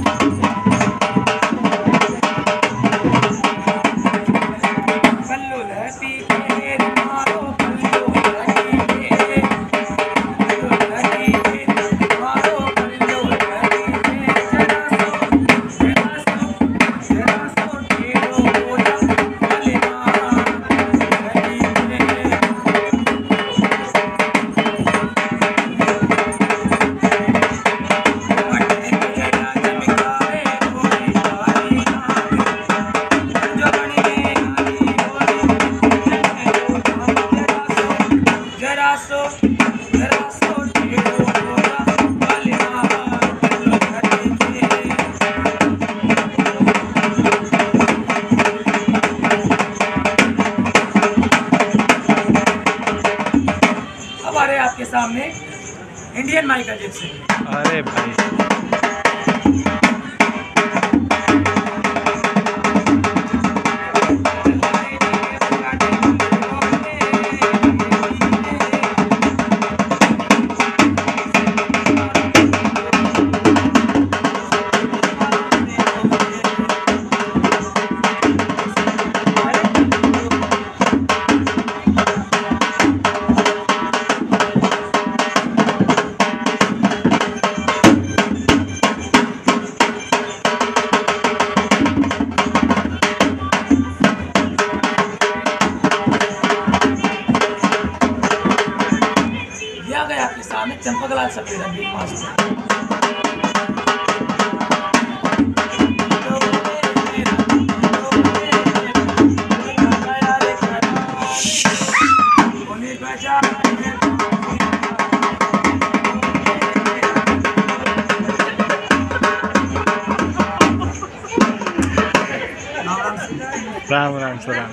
आपके सामने इंडियन माइकल जैक्सन। अरे भाई, आपके सामने चंपकलाल सपेरा बीट मास्टर। राम राम सलाम।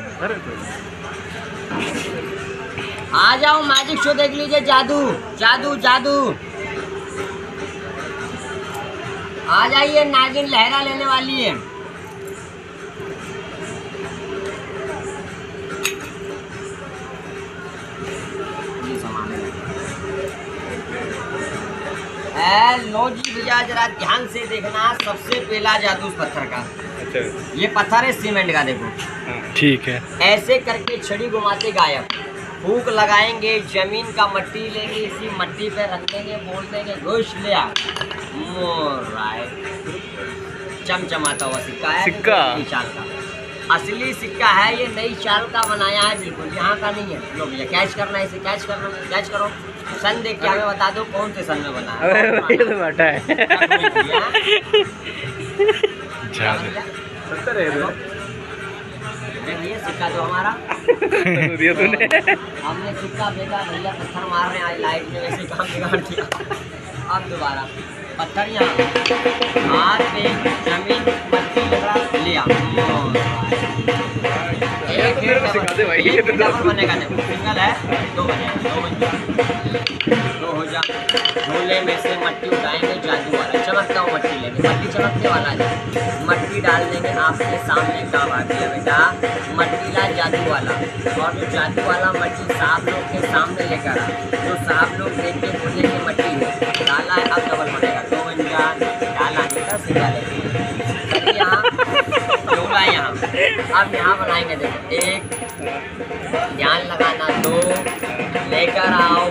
आ जाओ, मैजिक शो देख लीजिए। जादू जादू जादू, आ जाइए, नागिन लहरा लेने वाली है। लो जी भैया, जरा ध्यान से देखना। सबसे पहला जादू उस पत्थर का। अच्छा, ये पत्थर है सीमेंट का, देखो। ठीक है। ऐसे करके छड़ी घुमाते गायब, फूक लगाएंगे, जमीन का मट्टी लेंगे, इसी मट्टी पे रख देंगे, बोल देंगे घुस लिया मोराय। चमचमाता हुआ सिक्का है, सिक्का नई चाल का असली सिक्का है। ये नई चाल का बनाया है, बिल्कुल यहाँ का नहीं है। लो भैया, कैच करना है, इसे कैच करना, कैच करो। सन देख के हमें बता दो कौन से सन में बना है। ये तो बाटा है। भैया सिक्का जो हमारा दिया तूने। हमने सिक्का फेंका, भैया पत्थर मार रहे हैं, लाइट ने वैसे काम बिगाड़ दिया। अब दोबारा पत्थर यहाँ, हाथ पे जमीन मट्टी लगा लिया। एक डबल बनेगा, देखो सिंगल है, दो बनेगा, दो बन जाए, दो हो जा। झोले में से मट्टी उठाएंगे, जादू वाला चमकता हुआ मट्टी लेंगे, मट्टी चमकने वाला है, मट्टी डाल देंगे। आपके सामने का बात है बेटा, मट्टीला जादू वाला। और जो जादू वाला मट्टी साहब लोग के सामने लेकर आ, तो साहब लोग देख के बोले कि मट्टी है, डाला है, अब डबल बनेगा, दो बन जा, डाला बेटा सिंगल है। यहाँ झोला है, यहाँ अब यहाँ बनाएंगे, देखो एक, ध्यान लगाना, दो, लेकर आओ।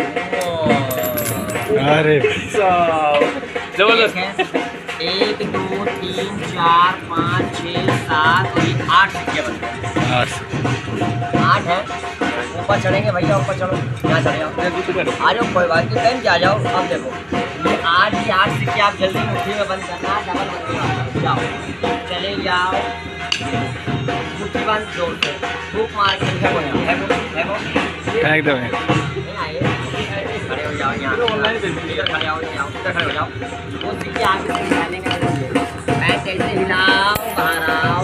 अरे जबरदस्त है। 1 2 3 4 5 6 7 और 8 सिक्के बनते हैं। 8 है। ऊपर चढ़ेंगे भैया, ऊपर चढ़ो, यहाँ चढ़े जाओ, आ जाओ, कोई बात नहीं, टाइम क्या, आ जाओ। अब देखो ये 8 ही 8 सिक्के आप जल्दी मुट्ठी में बंद करना, डबल बनने, जाओ चले जाओ, मुट्ठी बंद, जोर से फूक मार के फेंक दो। खड़े हो जाओ, यहाँ इधर खड़े हो जाओ, इधर खड़े हो जाओ। वो सिक्के आगे से निकालने के लिए पैर ऐसे हिलाओ, बाहर आओ।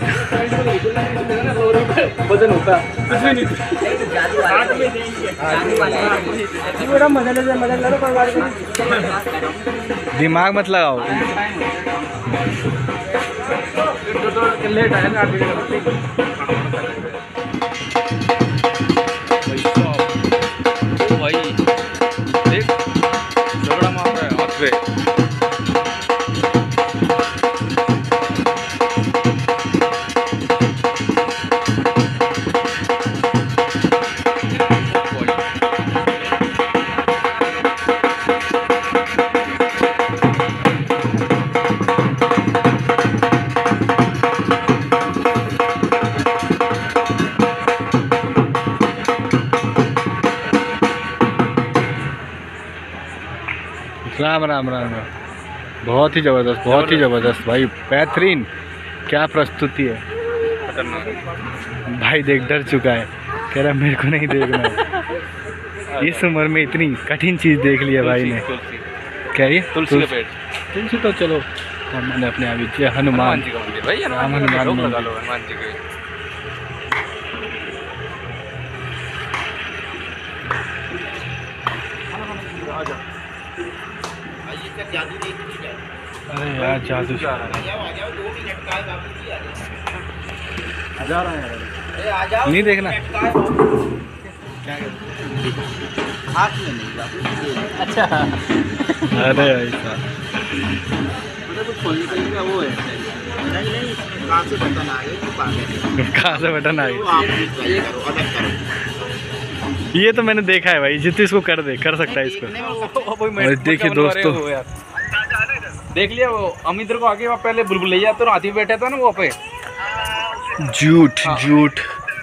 वजन होता है कुछ भी नहीं। जादू वाले, जादू वाले दिमाग मत लगाओ। लेट आया ना। राम राम राम राम। बहुत ही ज़बरदस्त, बहुत ही ज़बरदस्त भाई, बेहतरीन। क्या प्रस्तुति है भाई। देख डर चुका है, कह रहा मेरे को नहीं देखना है। इस उम्र में इतनी कठिन चीज़ देख लिया भाई ने। क्या ये तुलसी का पेड़? तुलसी तो चलो मैंने अपने आप ही। हनुमान जी का मंदिर भाई, हनुमान हनुमान लगा मंदिर। लो हनुमान जी के। अरे यार जादू नहीं देखना। अच्छा अरे ऐसा वो है कहाँ से बटन आ गए? ये तो मैंने देखा है भाई, जितने इसको कर सकता है इसको। और देखिए दोस्तों, देख लिया वो अमित को आगे, वहाँ पहले बुलबुलैया तो हाथी बैठा था ना वो पे। झूठ झूठ।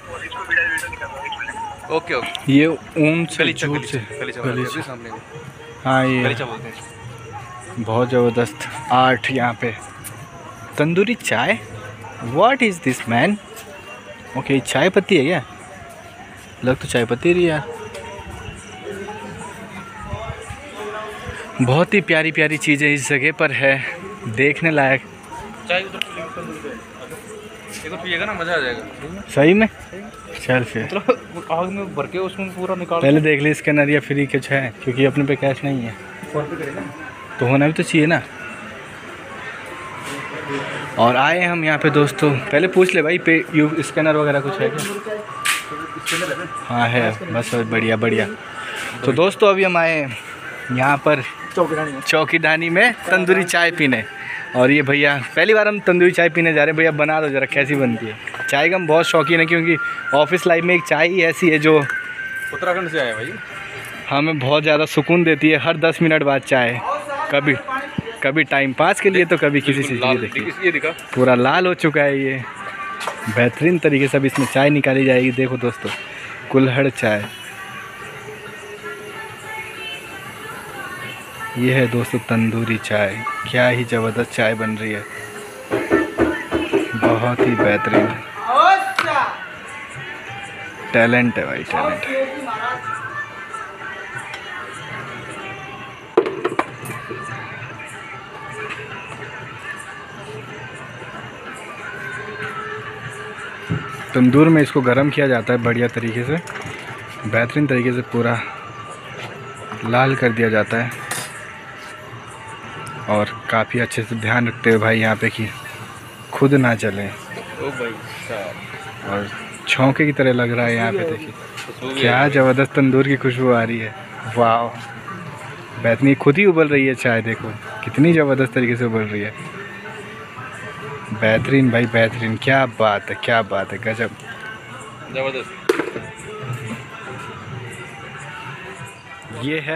Okay okay. ये ऊन से झूठ से गलीचा सामने में। हाँ ये गलीचा बोलते हैं। बहुत ज़बरदस्त आर्ट यहाँ पे। तंदूरी चाय, what is this man? Okay चाय पत्ती है क्या? लग तो चाय पत्ती रही यार। बहुत ही प्यारी प्यारी चीज़ें इस जगह पर है, देखने लायक। चाय उधर एक पिएगा ना, मज़ा आ जाएगा। सही में? चल फिर मतलब आग में भर के उसमें पूरा निकाल। पहले देख ली स्कैनर या फ्री कुछ है, क्योंकि अपने पे कैश नहीं है। तो होना भी तो चाहिए ना। और आए हम यहाँ पे दोस्तों, पहले पूछ ले भाई पे यू स्कैनर वगैरह कुछ है क्या? हाँ है, बस बढ़िया बढ़िया। तो दोस्तों अभी हम आए यहाँ पर चौकीदानी में तंदूरी चाय पीने। और ये भैया पहली बार हम तंदूरी चाय पीने जा रहे हैं। भैया बना दो ज़रा, कैसी बनती है? चाय का हम बहुत शौकीन है, क्योंकि ऑफिस लाइफ में एक चाय ही ऐसी है जो उत्तराखंड से आया भाई, हमें बहुत ज़्यादा सुकून देती है। हर 10 मिनट बाद चाय, कभी टाइम पास के लिए तो कभी किसी चीज़ के लिए। देखिए ये दिखा पूरा लाल हो चुका है ये। बेहतरीन तरीके से अब इसमें चाय निकाली जाएगी। देखो दोस्तों, कुल्हड़ चाय ये है दोस्तों, तंदूरी चाय। क्या ही ज़बरदस्त चाय बन रही है, बहुत ही बेहतरीन। टैलेंट है भाई, टैलेंट है। तंदूर में इसको गर्म किया जाता है बढ़िया तरीके से, बेहतरीन तरीके से पूरा लाल कर दिया जाता है। और काफ़ी अच्छे से ध्यान रखते हुए भाई यहाँ पे कि खुद ना जले। ओ भाई साहब, और छौंके की तरह लग रहा है यहाँ पे। देखिए क्या ज़बरदस्त तंदूर की खुशबू आ रही है। वाह, बेहतरीन खुद ही उबल रही है चाय। देखो कितनी ज़बरदस्त तरीके से उबल रही है। बेहतरीन भाई बेहतरीन, क्या बात है, क्या बात है, गजब जबरदस्त। ये है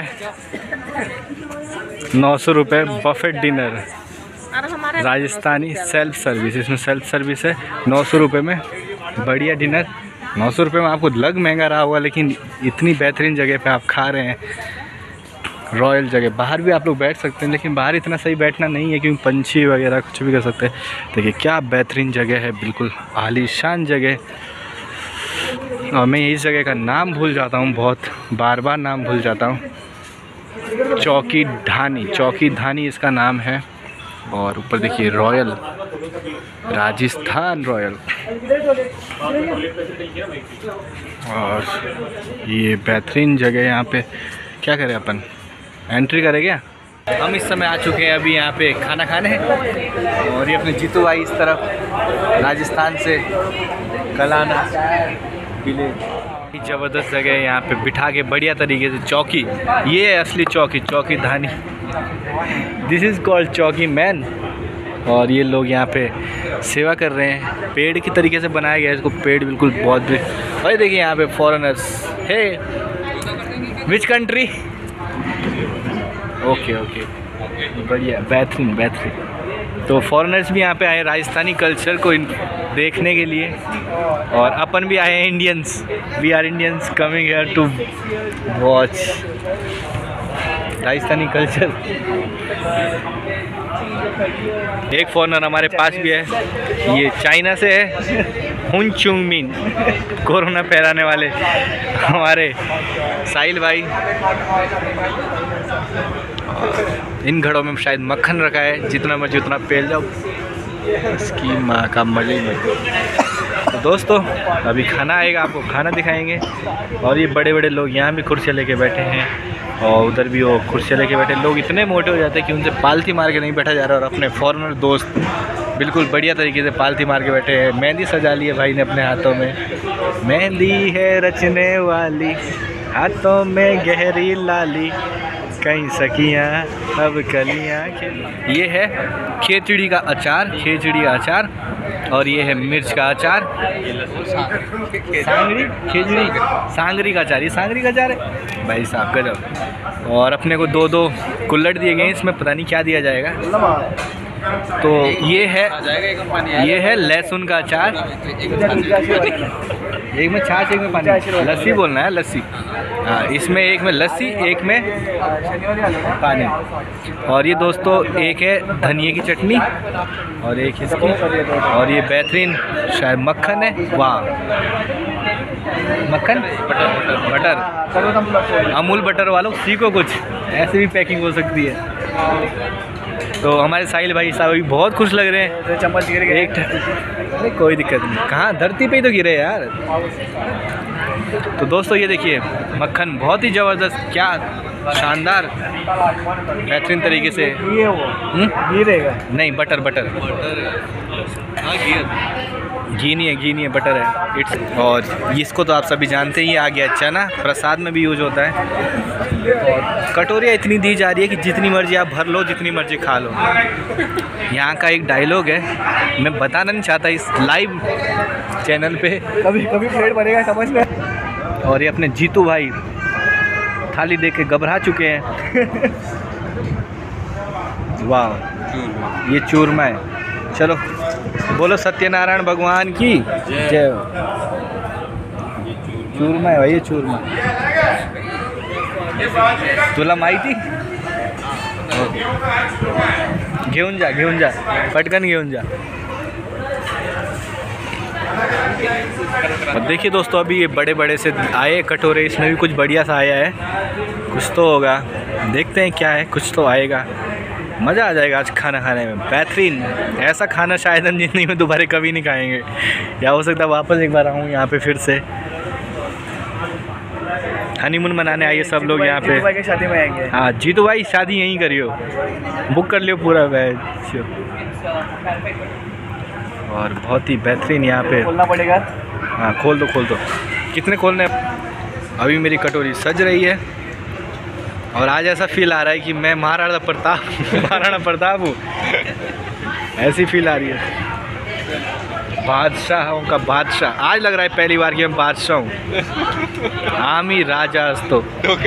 900 रुपये buffet dinner, Rajasthani self service. इसमें सेल्फ सर्विस है। 900 रुपये में बढ़िया डिनर। 900 रुपये में आपको लग महंगा रहा होगा, लेकिन इतनी बेहतरीन जगह पे आप खा रहे हैं, रॉयल जगह। बाहर भी आप लोग बैठ सकते हैं, लेकिन बाहर इतना सही बैठना नहीं है, क्योंकि पंछी वगैरह कुछ भी कर सकते हैं। देखिए क्या बेहतरीन जगह है, बिल्कुल आलीशान जगह। और मैं इस जगह का नाम भूल जाता हूँ, बहुत बार बार नाम भूल जाता हूँ। चौकी धानी इसका नाम है। और ऊपर देखिए रॉयल, राजस्थान रॉयल। और ये बेहतरीन जगह है। यहाँ पे क्या करें, अपन एंट्री करें क्या? हम इस समय आ चुके हैं अभी यहाँ पे खाना खाने। और ये अपने जीतू भाई इस तरफ राजस्थान से कलाना पीले। ज़बरदस्त जगह है, यहाँ पे बिठा के बढ़िया तरीके से चौकी। ये है असली Chokhi Dhani. This is called Chokhi man. और ये लोग यहाँ पे सेवा कर रहे हैं। पेड़ की तरीके से बनाया गया है इसको, पेड़ बिल्कुल बहुत। और देखिए यहाँ पे फॉरेनर्स है। Which country? ओके बढ़िया, बेहतरीन। तो फॉरेनर्स भी यहाँ पे आए राजस्थानी कल्चर को देखने के लिए। और अपन भी आए हैं Indians, we are Indians coming here to watch. Rajasthani culture. एक फॉरनर हमारे पास भी है, ये चाइना से है, हुन चुंग मिन, कोरोना फैलाने वाले हमारे साहिल भाई। इन घड़ों में शायद मक्खन रखा है, जितना मर्जी उतना पेल जाओ, इसकी माँ का मजे ही मजे। तो दोस्तों अभी खाना आएगा, आपको खाना दिखाएंगे। और ये बड़े बड़े लोग यहाँ भी कुर्सियाँ लेके बैठे हैं, और उधर भी वो कुर्सियाँ लेके बैठे। लोग इतने मोटे हो जाते हैं कि उनसे पालथी मार के नहीं बैठा जा रहा। और अपने फॉरेनर दोस्त बिल्कुल बढ़िया तरीके से पालथी मार के बैठे हैं। मेहंदी सजा ली है भाई ने अपने हाथों में, मेहंदी है रचने वाली, हाथों में गहरी लाली, कहीं सखियाँ अब कलियाँ। ये है खेचड़ी का अचार, खेचड़ी का अचार। और ये है मिर्च का अचार, सांगरी खेजड़ी सांगरी का अचार। ये सांगरी का अचार है भाई साहब गजब। और अपने को 2-2 कुल्हड़ दिए गए, इसमें पता नहीं क्या दिया जाएगा। तो ये है लहसुन का अचार, एक में छाछ एक में पानी, लस्सी बोलना है, लस्सी। हाँ, इसमें एक में लस्सी एक में पानी। और ये दोस्तों एक है धनिए की चटनी और एक इसकी, और ये बेहतरीन शायद मक्खन है। वाह, मक्खन बटर, अमूल बटर वालों सीखो कुछ, ऐसे भी पैकिंग हो सकती है। तो हमारे साहिल भाई साहब अभी बहुत खुश लग रहे हैं। चम्मच गिर गए, अरे कोई दिक्कत नहीं, कहाँ धरती पे ही तो गिरे यार। तो दोस्तों ये देखिए मक्खन बहुत ही ज़बरदस्त, क्या शानदार बेहतरीन तरीके से। घी रहेगा नहीं, बटर बटर, घी नहीं है बटर है। और इसको तो आप सभी जानते ही, आ गया चना, प्रसाद में भी यूज होता है। और कटोरियाँ इतनी दी जा रही है कि जितनी मर्जी आप भर लो, जितनी मर्जी खा लो। यहाँ का एक डायलॉग है, मैं बताना नहीं चाहता इस लाइव चैनल पे, कभी प्लेट बनेगा समझ में। और ये अपने जीतू भाई थाली देख के घबरा चुके हैं। वाह, ये चूरमा है। चलो बोलो सत्यनारायण भगवान की जय। चूरमा है भाई, ये चूरमा। तुला माहिती? घेऊन जा पटकन घेऊन जा। और देखिए दोस्तों अभी ये बड़े बड़े से आए कटोरे, इसमें भी कुछ बढ़िया सा आया है, कुछ तो होगा, देखते हैं क्या है, कुछ तो आएगा। मज़ा आ जाएगा आज खाना खाने में, बेहतरीन। ऐसा खाना शायद हम ज़िंदगी में दोबारा कभी नहीं खाएंगे, या हो सकता है वापस एक बार आऊँ यहाँ पे फिर से। हनीमून मनाने आइए सब लोग यहाँ पे। भाई की शादी में आएंगे। हाँ जीतू भाई शादी यहीं करियो, बुक कर लियो पूरा बैच। और बहुत ही बेहतरीन यहाँ पे खोलना पड़ेगा। हाँ खोल दो कितने खोलने। अभी मेरी कटोरी सज रही है और आज ऐसा फील आ रहा है कि मैं महाराणा प्रताप हूँ, ऐसी फील आ रही है, बादशाहों का बादशाह। आज लग रहा है पहली बार कि मैं बादशाह हूँ। आमी राजा असतो।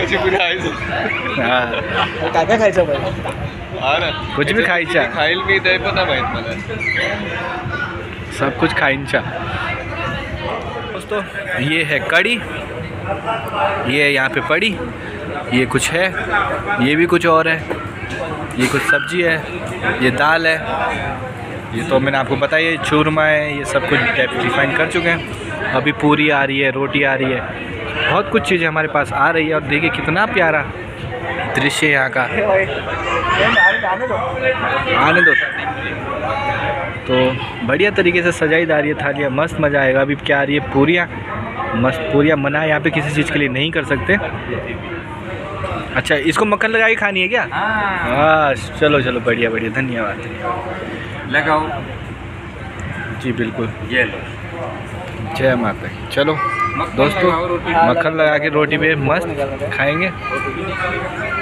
हाँ काय खायचं भाई? कुछ भी खायचा, खाईल मी ते पण माहित मला, सब कुछ खाइंचा। दोस्तों ये है कड़ी, ये यहाँ पे पड़ी, ये कुछ है, ये भी कुछ और है, ये कुछ सब्जी है, ये दाल है, ये तो मैंने आपको बताया, ये चूरमा है, ये सब कुछ डिफाइन कर चुके हैं। अभी पूरी आ रही है, रोटी आ रही है, बहुत कुछ चीज़ें हमारे पास आ रही है। और देखिए कितना प्यारा दृश्य यहाँ का, आने दो। तो बढ़िया तरीके से सजाई जा रही है थालियाँ, मस्त मज़ा आएगा। अभी क्या आ रही है पूरियाँ, मस्त पूरियाँ। मना यहाँ पे किसी चीज़ के लिए नहीं कर सकते। अच्छा इसको मक्खन लगा के खानी है क्या? हाँ चलो बढ़िया, धन्यवाद। लगाओ जी बिल्कुल, ये लो। जय माता की। चलो दोस्तों मक्खन लगा के रोटी पे मस्त खाएंगे।